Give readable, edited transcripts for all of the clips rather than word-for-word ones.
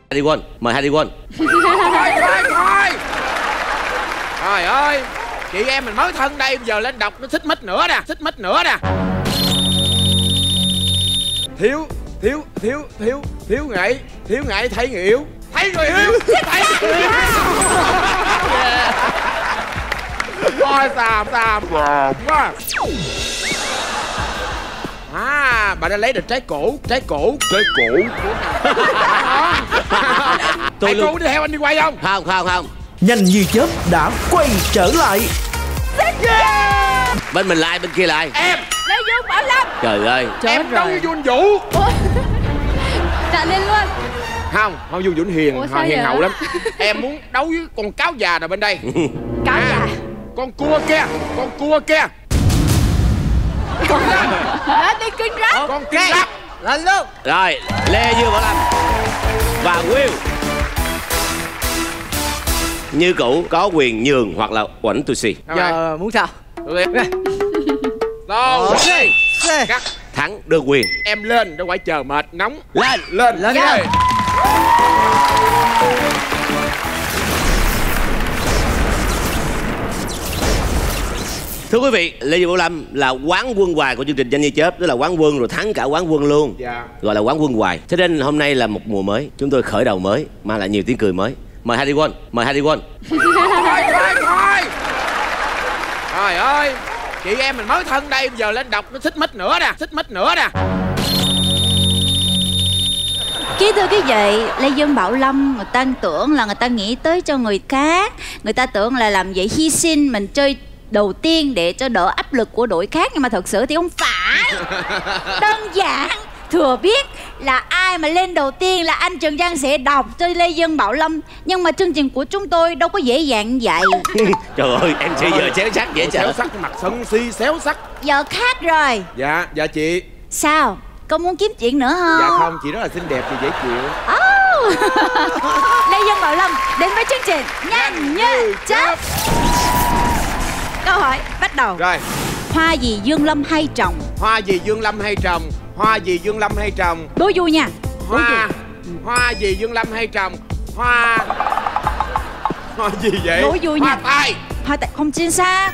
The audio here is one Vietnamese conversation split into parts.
Harry Won, mời Harry Won. Thôi. Trời ơi, chị em mình mới thân đây, bây giờ lên đọc nó xích mích nữa nè. Thiếu ngại thấy người yếu. Thấy người yếu. Ôi xàm quá. À, bà đã lấy được trái cổ. Tôi cô đi theo anh đi quay không? Không. Nhanh như chớp đã quay trở lại. Bên mình lại, bên kia lại. Em Lê Dương Bảo Lâm. Trời ơi. em đấu với Dung Vũ. Trả lên luôn. Không Dung Vũ hiền. Ủa, sao hiền vậy? hậu lắm. Em muốn đấu với con cáo già nào bên đây. Cáo già. Con cua kia. Lên đi kinh rap. Con kinh rap. Lên luôn. Rồi, Lê Dương Bảo Lâm và Will như cũ có quyền nhường hoặc là uẩn tui si. Giờ muốn sao? Đâu Cắt. Thắng được quyền. em lên để quay chờ mệt nóng. Lên. Lên nha. Thưa quý vị, Lê Dương Bảo Lâm là quán quân hoài của chương trình Nhanh Như Chớp, tức là quán quân rồi thắng cả quán quân luôn. Dạ. Gọi là quán quân hoài. Thế nên hôm nay là một mùa mới, chúng tôi khởi đầu mới, mang lại nhiều tiếng cười mới. Mời Harry Won, Thôi. Trời ơi, chị em mình mới thân đây, bây giờ lên đọc nó xích mích nữa nè. Kính thưa quý vị, Lê Dương Bảo Lâm người ta tưởng là người ta nghĩ tới cho người khác, người ta tưởng là làm vậy hy sinh mình chơi đầu tiên để cho đỡ áp lực của đội khác, nhưng mà thật sự thì không phải. Đơn giản thừa biết là ai mà lên đầu tiên là anh Trường Giang sẽ đọc cho Lê Dương Bảo Lâm, nhưng mà chương trình của chúng tôi đâu có dễ dàng như vậy. Trời ơi, em sẽ giờ xéo sắc dễ Xéo sợ. sắc cái mặt sân si xéo sắc. Giờ khác rồi. Dạ chị. Sao? Con muốn kiếm chuyện nữa không? Dạ không, chị rất là xinh đẹp thì dễ chịu. Lê Dương Bảo Lâm đến với chương trình Nhanh Như Chớp. Câu hỏi bắt đầu. Rồi. Hoa gì Dương Lâm hay trồng? Hoa gì Dương Lâm hay trồng? Đố vui nha. Hoa gì Dương Lâm hay trồng? Hoa gì vậy? Đố vui nha. Hoa tai không chính xác.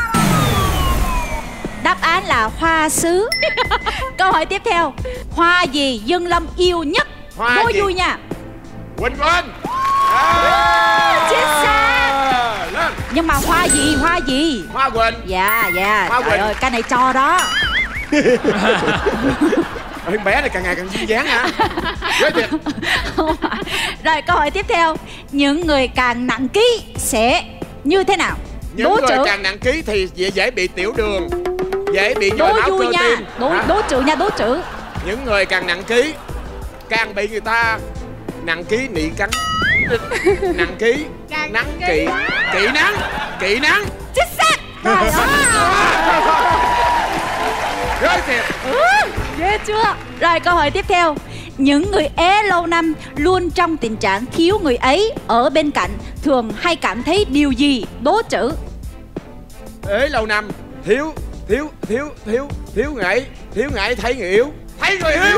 Đáp án là hoa sứ. Câu hỏi tiếp theo. Hoa gì Dương Lâm yêu nhất? Đố vui nha. Quỳnh. Chính xác. Lên. Nhưng mà hoa gì? Hoa Quỳnh. Dạ. Hoa Trời Quỳnh. ơi, cái này cho đó. Em bé này càng ngày càng duyên dáng hả? Ghê thiệt. Rồi câu hỏi tiếp theo. Những người càng nặng ký sẽ như thế nào? Những người càng nặng ký thì dễ bị tiểu đường, dễ bị nhồi máu cơ tim. Đố chữ. Những người càng nặng ký càng bị người ta nặng ký nị cắn. Nặng ký nắng kỵ nắng. Chính xác. Trời ơi. Ghê thiệt. Ghê chưa? Rồi câu hỏi tiếp theo. Những người ế lâu năm luôn trong tình trạng thiếu người ấy ở bên cạnh thường hay cảm thấy điều gì? Đố chữ. Ế lâu năm thiếu ngại thấy người yếu. Thấy người yếu.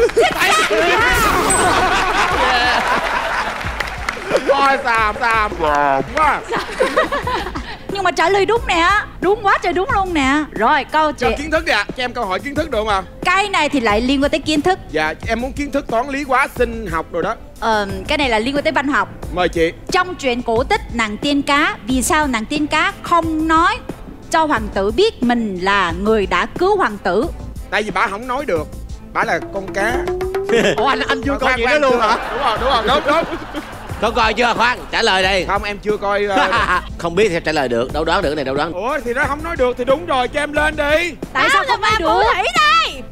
Ôi xàm quá. Nhưng mà trả lời đúng nè. Đúng quá trời đúng luôn nè. Rồi câu Cho kiến thức đi ạ. Cho em câu hỏi kiến thức được không ạ? Cái này thì lại liên quan tới kiến thức. Dạ em muốn kiến thức toán lý hóa sinh học rồi đó. Cái này là liên quan tới văn học. Mời chị. Trong truyện cổ tích Nàng Tiên Cá, vì sao nàng tiên cá không nói cho hoàng tử biết mình là người đã cứu hoàng tử? Tại vì bà không nói được. Bà là con cá. Ủa anh chưa coi chuyện đó luôn hả? Đúng rồi. Có coi chưa? Khoan, trả lời đây. Không, em chưa coi. Không biết thì trả lời được. Đâu đoán được này, đâu đoán. Ủa thì nó không nói được thì đúng rồi, cho em lên đi. Tại sao không nói được? Thủy đây.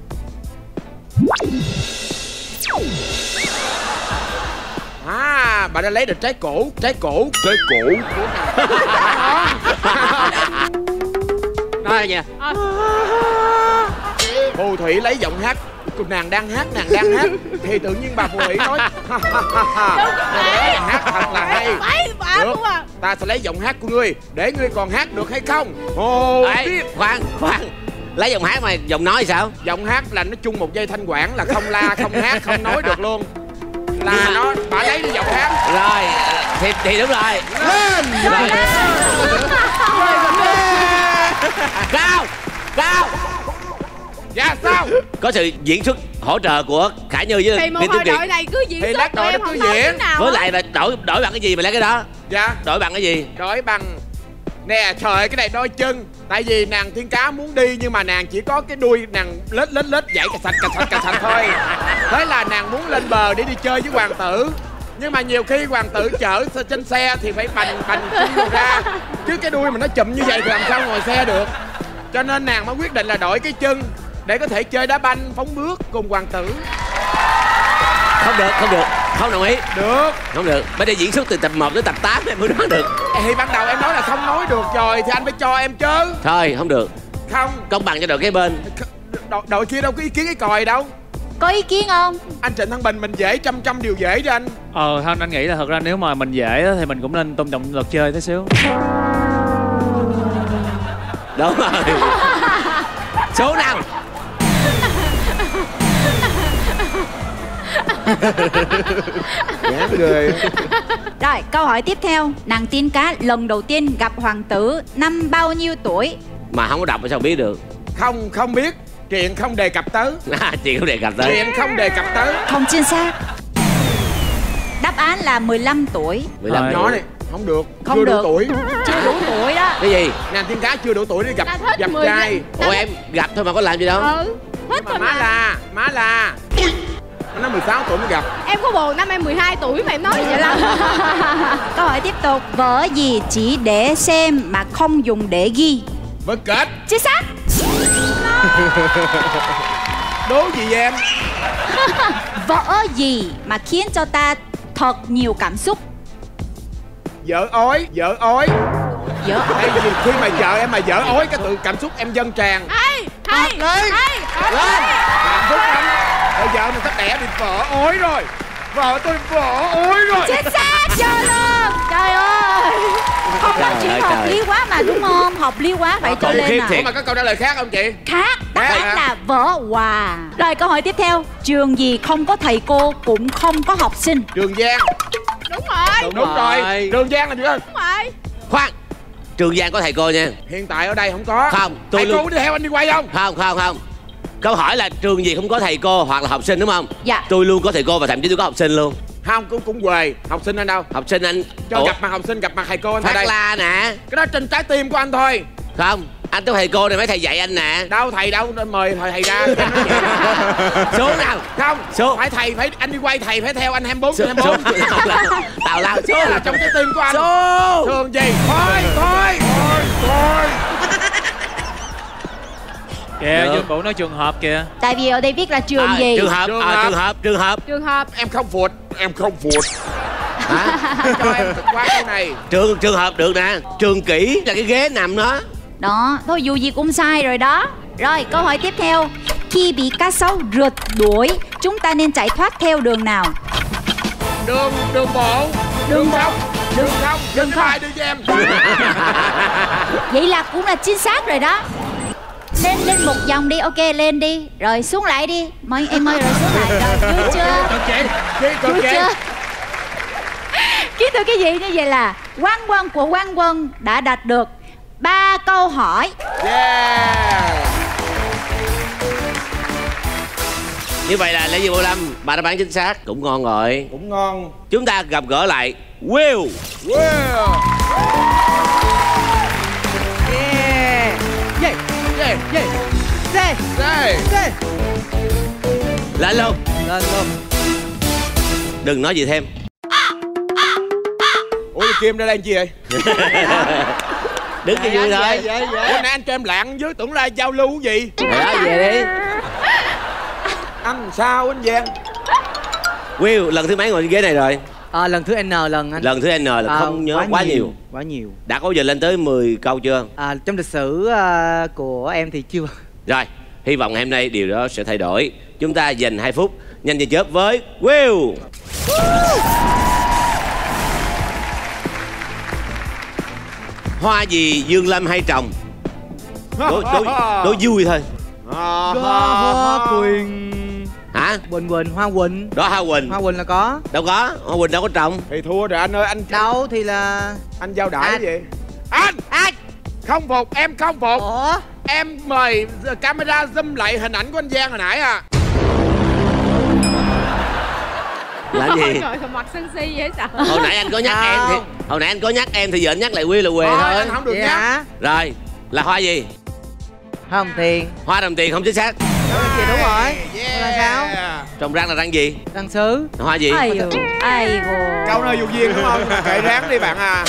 À, bà đã lấy được trái cổ. Nói nha. Phù Thủy lấy giọng hát. Nàng đang hát thì tự nhiên bà Phù Thủy nói hát thật là hay. Được, ta sẽ lấy giọng hát của ngươi để ngươi còn hát được hay không? Khoan. Lấy giọng hát mà giọng nói sao? Giọng hát là nó chung một dây thanh quản là không la, không hát, không nói được luôn. là nó bà lấy đi giọng hát. Rồi thì đúng rồi. Lên. Rồi. Cao. Dạ sao? Có sự diễn xuất hỗ trợ của Khải Như với thì một Nguyễn hồi Tuấn đội Kiệt. này cứ diễn Thì xuất lát tụi đội em nó không cứ nói diễn. tiếng nào Với hết. lại là đổi bằng cái gì mà lấy cái đó? Dạ. Đổi bằng cái gì? Đổi bằng nè, trời ơi, cái này đôi chân. Tại vì nàng Thiên Cá muốn đi nhưng mà nàng chỉ có cái đuôi nàng lết dậy cà sạch thôi. Thế là nàng muốn lên bờ để đi chơi với hoàng tử. Nhưng mà nhiều khi hoàng tử chở trên xe thì phải bành chân đồ ra. Chứ cái đuôi mà nó chụm như vậy thì làm sao ngồi xe được. Cho nên nàng mới quyết định là đổi cái chân để có thể chơi đá banh phóng bước cùng hoàng tử. Không được, không đồng ý. Được. Không được, bây giờ diễn xuất từ tập 1 tới tập 8 em mới nói được. Thì ban đầu em nói là không nói được rồi thì anh phải cho em chứ. Thôi, không được. Không. Công bằng cho đội cái bên. Đội kia đâu có ý kiến cái còi đâu. Có ý kiến không? Anh Trịnh Thăng Bình mình dễ trăm điều dễ cho anh. Không, anh nghĩ là thật ra nếu mà mình dễ thì mình cũng nên tôn trọng luật chơi tí xíu. Đúng rồi. Số nào? Dám ghê. Rồi, câu hỏi tiếp theo. Nàng Tiên Cá lần đầu tiên gặp hoàng tử năm bao nhiêu tuổi? Mà không có đọc sao biết được. Không biết. Chuyện không đề cập tới. Chuyện không đề cập tới. Chuyện không đề cập tới. Không chính xác. Đáp án là 15 tuổi. 15 Rồi. Nói này, không được. Không chưa được. đủ tuổi. Chưa đủ tuổi đó. Cái gì? Nàng Tiên Cá chưa đủ tuổi để gặp Ta thích gặp 10 trai. Ủa em gặp thôi mà có làm gì đâu. Thích Mà rồi má là nó 16 tuổi mới gặp. Em có buồn năm em 12 tuổi mà em nói vậy lắm. Câu hỏi tiếp tục. Vở gì chỉ để xem mà không dùng để ghi? Vở kịch. Chính xác. Đố gì em? Vở gì mà khiến cho ta thật nhiều cảm xúc? Vợ ói. Vở Tại vì khi mà vợ em mà vợ ói cái tự cảm xúc em dâng tràn. Hay. Lên. Hạnh phúc lắm. Bây giờ mình sắp đẻ bị vợ ói rồi. Vợ tôi vợ ói rồi. Chính xác. Trời ơi. Trời ơi. Không nói chuyện hợp lý quá mà đúng không? Hợp lý quá vậy cho lên à. Ủa mà có câu trả lời khác không chị? Khác. Đáp án là vở hòa. Rồi câu hỏi tiếp theo. Trường gì không có thầy cô cũng không có học sinh? Trường Giang. Đúng rồi. Đúng rồi. Trường Giang là gì ơi? Đúng rồi. Khoan. Trường Giang có thầy cô nha. Hiện tại ở đây không có. Không, tôi thầy luôn. cô đi theo anh đi quay không? Không. Câu hỏi là trường gì không có thầy cô hoặc là học sinh đúng không? Dạ. Tôi luôn có thầy cô và thậm chí tôi có học sinh luôn. Không, cũng quề. Học sinh anh đâu? Học sinh anh Cho gặp mặt học sinh, gặp mặt thầy cô anh ở Phát đây. La nè. Cái đó trên trái tim của anh thôi. Không, anh có thầy cô này mấy thầy dạy anh nè. Đâu thầy đâu, mời thầy ra. Số nào? Không, số. phải thầy, phải anh đi quay thầy phải theo anh 24 Số. 24. Tào lao số Là trong trái tim của anh. Số. Thường gì? Thôi. Kìa, Được. Dương Vũ nói trường hợp kìa. Tại vì ở đây viết là trường gì? Trường hợp. Trường hợp. Em không phụt. Hả? Cho em qua câu này. Trường hợp được nè. Trường kỷ là cái ghế nằm đó. Đó, thôi dù gì cũng sai rồi đó. Rồi, câu hỏi tiếp theo. Khi bị cá sấu rượt đuổi, chúng ta nên chạy thoát theo đường nào? Đường bộ. Đường không. Đường phải đi cho em. Vậy là cũng là chính xác rồi đó. Lên một vòng đi, ok lên đi. Rồi xuống lại đi. Em ơi rồi xuống lại rồi, vui chưa? Vui chưa? Kính thưa quý vị, như vậy là Quán Quân của Quán Quân đã đạt được 3 câu hỏi. Yeah. Như vậy là Lê Duy Bảo Lâm, bà đáp án chính xác. Cũng ngon rồi. Cũng ngon. Chúng ta gặp gỡ lại Will. Wow. Yeah. Lên luôn. Lên luôn. Đừng nói gì thêm. Ủa Kim ra đây làm gì vậy? Đứng cho vui thôi. Ủa nãy anh cho em lạng dưới tưởng ra giao lưu cái gì? Đó, về đi. Anh sao anh Giang? Will, lần thứ mấy ngồi trên ghế này rồi? Lần thứ N lần anh. Lần thứ N là không nhớ quá nhiều. Quá nhiều. Đã có giờ lên tới 10 câu chưa? Trong lịch sử của em thì chưa. Rồi, hy vọng ngày hôm nay điều đó sẽ thay đổi. Chúng ta dành 2 phút nhanh như chớp với Will. Hoa gì Dương Lâm hay trồng? Đố vui thôi. Hoa quyền. Hả? Hả? Quỳnh Quỳnh, Hoa Quỳnh. Đó Hoa Quỳnh. Hoa Quỳnh là có. Đâu có, Hoa Quỳnh đâu có trồng. Thì thua rồi anh ơi, anh Đâu thì là anh giao đãi cái gì? Anh không phục, em không phục. Ủa? Em mời camera zoom lại hình ảnh của anh Giang hồi nãy à. Là gì? Trời, mặt sân si vậy sao? Hồi nãy anh có nhắc em thì hồi nãy anh có nhắc em thì giờ anh nhắc lại quy là què thôi. Anh không được Vậy nhắc. hả? Rồi, là hoa gì? Hoa Hồng Tiền. Hoa đồng tiền không chính xác. Đúng rồi. Yeah. Là sao? Trồng răng là răng gì? Đăng sứ. Hoa gì? Ai Câu nơi dù duyên đúng không? Kệ ráng đi bạn à.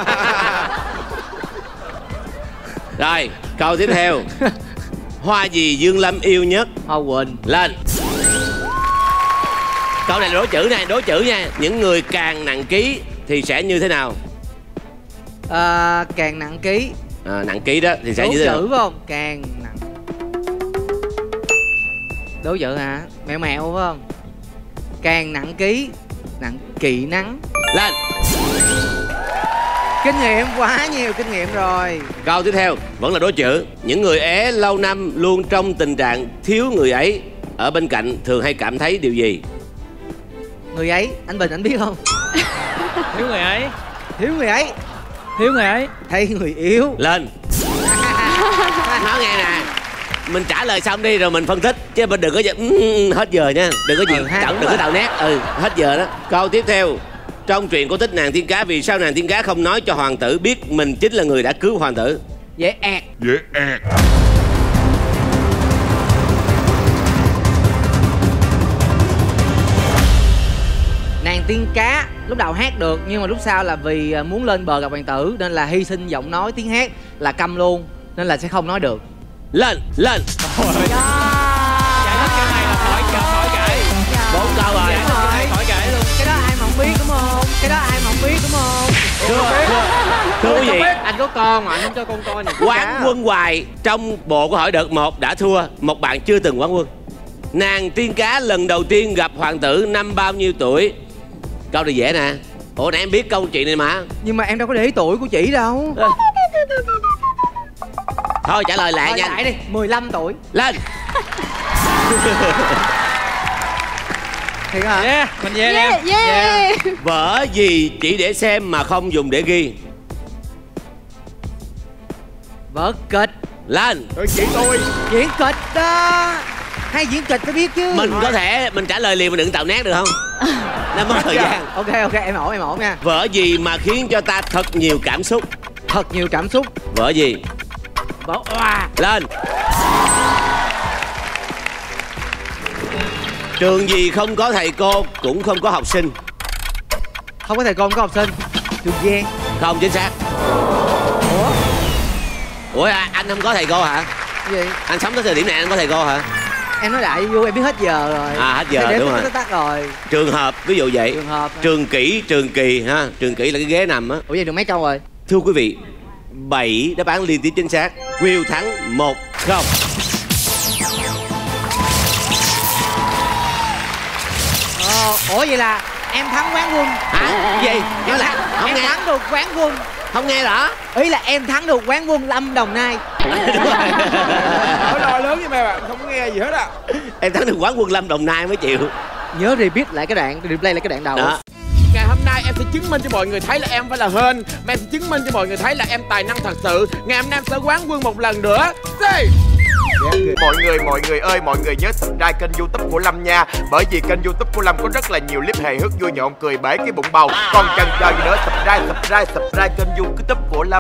Rồi, câu tiếp theo. Hoa gì Dương Lâm yêu nhất? Hoa Quỳnh. Lên. Câu này là đố chữ nha. Những người càng nặng ký thì sẽ như thế nào? Càng nặng ký. Nặng ký đó thì sẽ Đố như thế nào? chữ phải không? Càng nặng. Đố chữ hả? Mẹo mẹo phải không? Càng nặng ký, nặng kỵ nắng. Lên. Kinh nghiệm, quá nhiều kinh nghiệm rồi. Câu tiếp theo vẫn là đố chữ. Những người é lâu năm luôn trong tình trạng thiếu người ấy ở bên cạnh thường hay cảm thấy điều gì? Người ấy, anh Bình anh biết không? Thiếu người ấy. Thiếu người ấy. Thiếu người ấy. Thấy người yếu. Lên. Nói nghe nè, mình trả lời xong đi rồi mình phân tích chứ mình đừng có hết giờ nha, đừng có gì đừng có tạo nét. Hết giờ đó. Câu tiếp theo. Trong truyện cổ tích Nàng Tiên Cá, vì sao nàng tiên cá không nói cho hoàng tử biết mình chính là người đã cứu hoàng tử? Dễ ẹt. Nàng tiên cá lúc đầu hát được nhưng mà lúc sau là vì muốn lên bờ gặp hoàng tử nên là hy sinh giọng nói tiếng hát là câm luôn nên là sẽ không nói được. Lên. Giải thích cái này là khỏi kể. 4 câu rồi. Khỏi kể luôn. Cái đó ai mà không biết đúng không? Thưa quý vị, Anh có con mà anh không cho con coi này. quán quân hoài trong bộ câu hỏi đợt 1 đã thua. Một bạn chưa từng quán quân. Nàng tiên cá lần đầu tiên gặp hoàng tử năm bao nhiêu tuổi? Câu này dễ nè. Ủa nãy em biết câu chuyện này mà. Nhưng mà em đâu có để ý tuổi của chị đâu. Thôi trả lời lại Thôi, nhanh. lại đi, 15 tuổi. Lên. Thiệt hả? Yeah, mình về em. Yeah. Vở gì chỉ để xem mà không dùng để ghi? Vở kịch. Lên. Rồi chị tôi. Diễn kịch đó. Hay diễn kịch phải biết chứ. Mình có thể mình trả lời liền mà đừng tạo nét được không? Nó mất thời gian. Ok em ổn nha. Vở gì mà khiến cho ta thật nhiều cảm xúc? Thật nhiều cảm xúc. Vở gì? Vở oa. Lên. Trường gì không có thầy cô cũng không có học sinh? Không có thầy cô, không có học sinh. Trường Giang. Không chính xác. Ủa anh không có thầy cô hả? Cái gì? Anh sống tới thời điểm này anh có thầy cô hả? Em nói đại vui, em biết hết giờ rồi. Hết giờ đúng rồi. Tắt rồi. Trường hợp ví dụ vậy. Trường hợp. Trường kỷ, trường kỳ ha. Trường kỷ là cái ghế nằm á. Ủa vậy được mấy câu rồi? Thưa quý vị, 7 đáp án liên tiếp chính xác. Will thắng 1-0. Ủa vậy là em thắng quán quân. Hả? Gì? Nói lại. Không Em nghe. thắng được quán quân. Không nghe rõ. Ý là em thắng được quán quân Lâm Đồng Nai. Nói lo lớn với mẹ bạn, không có nghe gì hết à. Em thắng được quán quân Lâm Đồng Nai mới chịu. Nhớ repeat lại cái đoạn, replay lại cái đoạn đầu. Đó. Ngày hôm nay em sẽ chứng minh cho mọi người thấy là em phải là hên. Mà em sẽ chứng minh cho mọi người thấy là em tài năng thật sự. Ngày hôm nay em sẽ quán quân một lần nữa. Mọi người ơi, mọi người nhớ subscribe kênh YouTube của Lâm nha. Bởi vì kênh YouTube của Lâm có rất là nhiều clip hài hước vui nhộn cười bể cái bụng bầu. Còn chần chờ gì nữa, subscribe kênh YouTube của Lâm.